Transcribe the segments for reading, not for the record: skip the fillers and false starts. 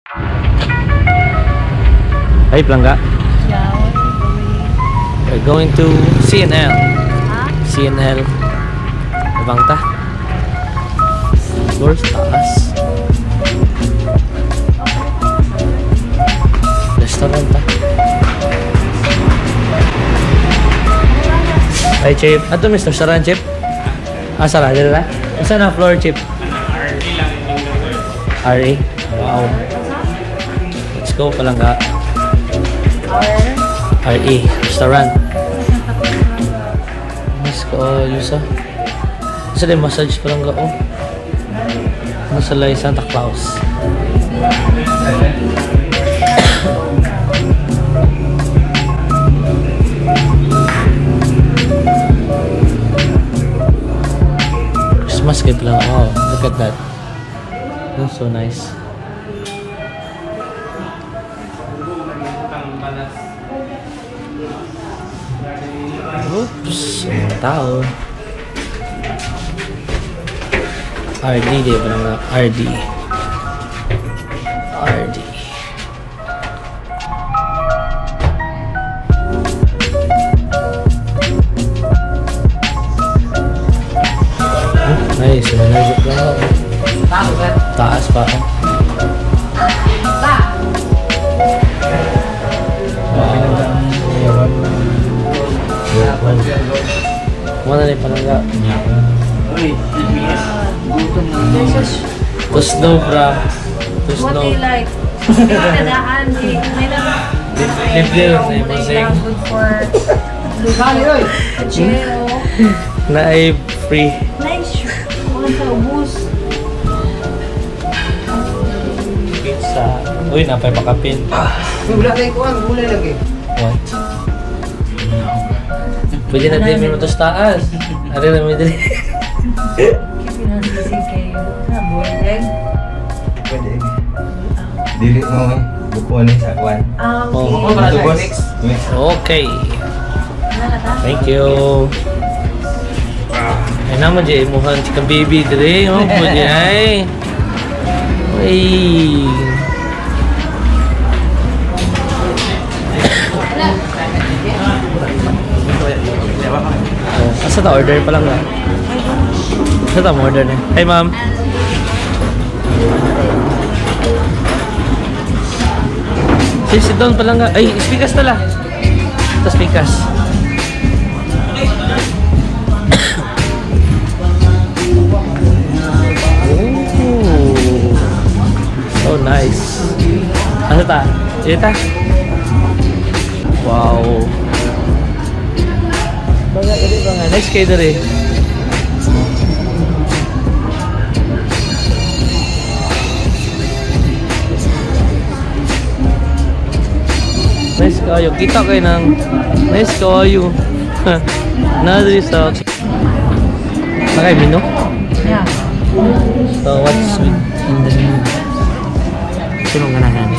Hey, Plangga. We're going to CNL. Huh? CNL. Abang ta. Doors taas. Restaurant ta. Hey, Chip. Ato, Mr. Restaurant, Chip. Ah, sarah. Dito na. Saan na floor, Chip? RE lang yung RE. Wow. Let's go, Palangga. RE. Restaurant. Mas ko, Yusa. Isa din massage Palangga, oh. Masalay Santa Claus. Christmas gift lang. Wow, look at that. That's so nice. Oops, ang tao. RD, di ba naman? RD. RD. Nice, managit lang ako. Taas pa ako. Mana nih Palangga? To snow, bro. To What do snow. you like? Tadaan, may Live there, na yung masing. good for Pachero. Na ay free. Nice. Mga sa ubus. Pizza. Uy, napay pakapin. Wala tayo kuhan, gulay lagi. What? Pwede na din may matos taas. Ari na may dali. Kipin ang sisig kayo. Boileg. Pwede. Dili mo bukuan sa kuhan. Oh, Okay. Ito boss. Okay. Nakata? Thank you. Ay naman dyan, mukhang chika baby dali. Oh, pwede ay. Uy. Oh, asa ta order pa lang na? Asa ta mo order na? Hey ma'am. Sit down pa lang nga. Ay, speakers tala. Ito speakers. Oh, so nice. Asa ta? Ita? Wow. Banga, dali banga. Nice kayo dali. Nice kayo. Kita kayo ng nice kayo. Nadali sa nakay menu? Yeah. So what's in the menu? Sinong ganahan?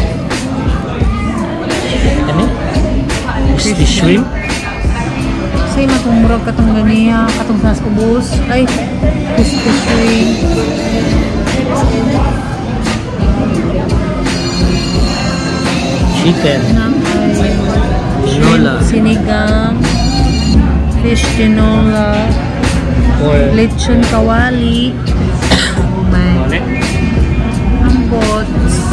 Ano? Crispy shrimp? Say matong murag katong ganiya, katong sa ubus. Ay, crispy shrimp. Chicken. Tinola. Sinigang. Fish tinola. Or Lechon kawali. Oh my. Ambot.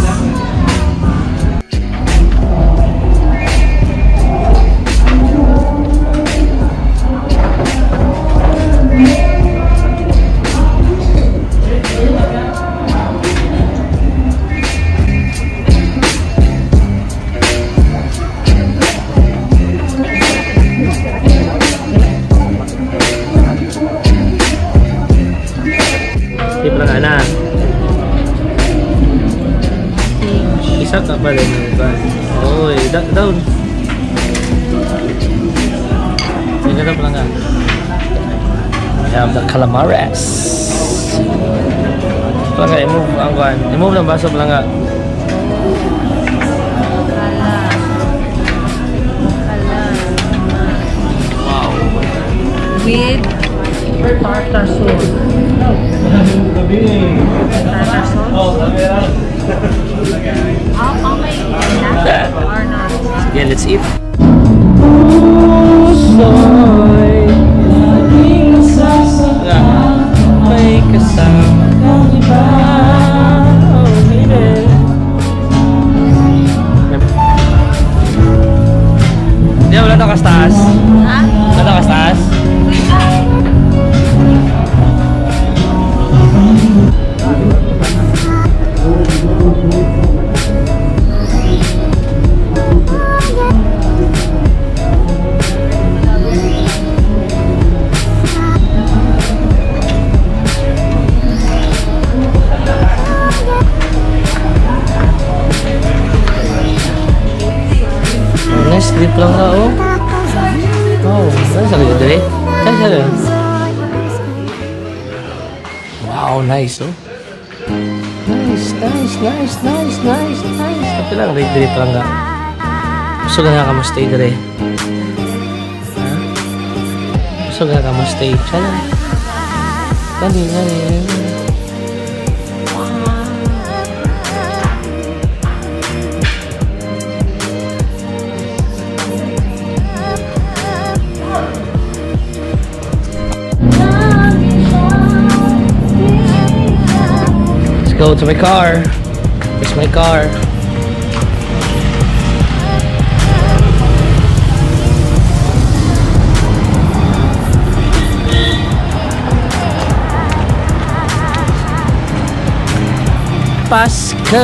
tip lang ana. Isa ka pa rin yung iba. Oy, down. May ganap lang nga. We have the calamares. Ito nga, i-move ang kuhan. I-move ng baso lang nga. Wow. With tartar sauce. Tartar sauce. Okay. Or not? Sige, let's eat. May kasama kang iba. Oh, baby. Hindi, wala na kastas. Ha? Wala na kastas. Nice, dito lang ka, oh. Oh, saan sa kanya dali? Saan siya dali? Wow, nice, oh. Nice. Kapit lang, dito lang ka. Gusto ka ka mo stay dali. Gusto ka mo stay. Siya lang. Dali. Go to my car. Here's my car. Pasko.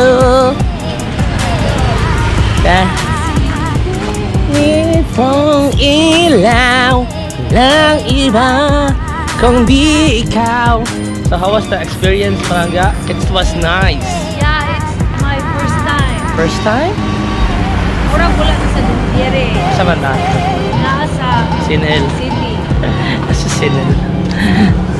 Itong ilaw ng iba kung di ikaw. So how was the experience, Paranga? It was nice. Yeah, it's my first time. First time? Mura-mula na sa Duterte. Sa banda? Nasa Sinel. city. Sa Sinel.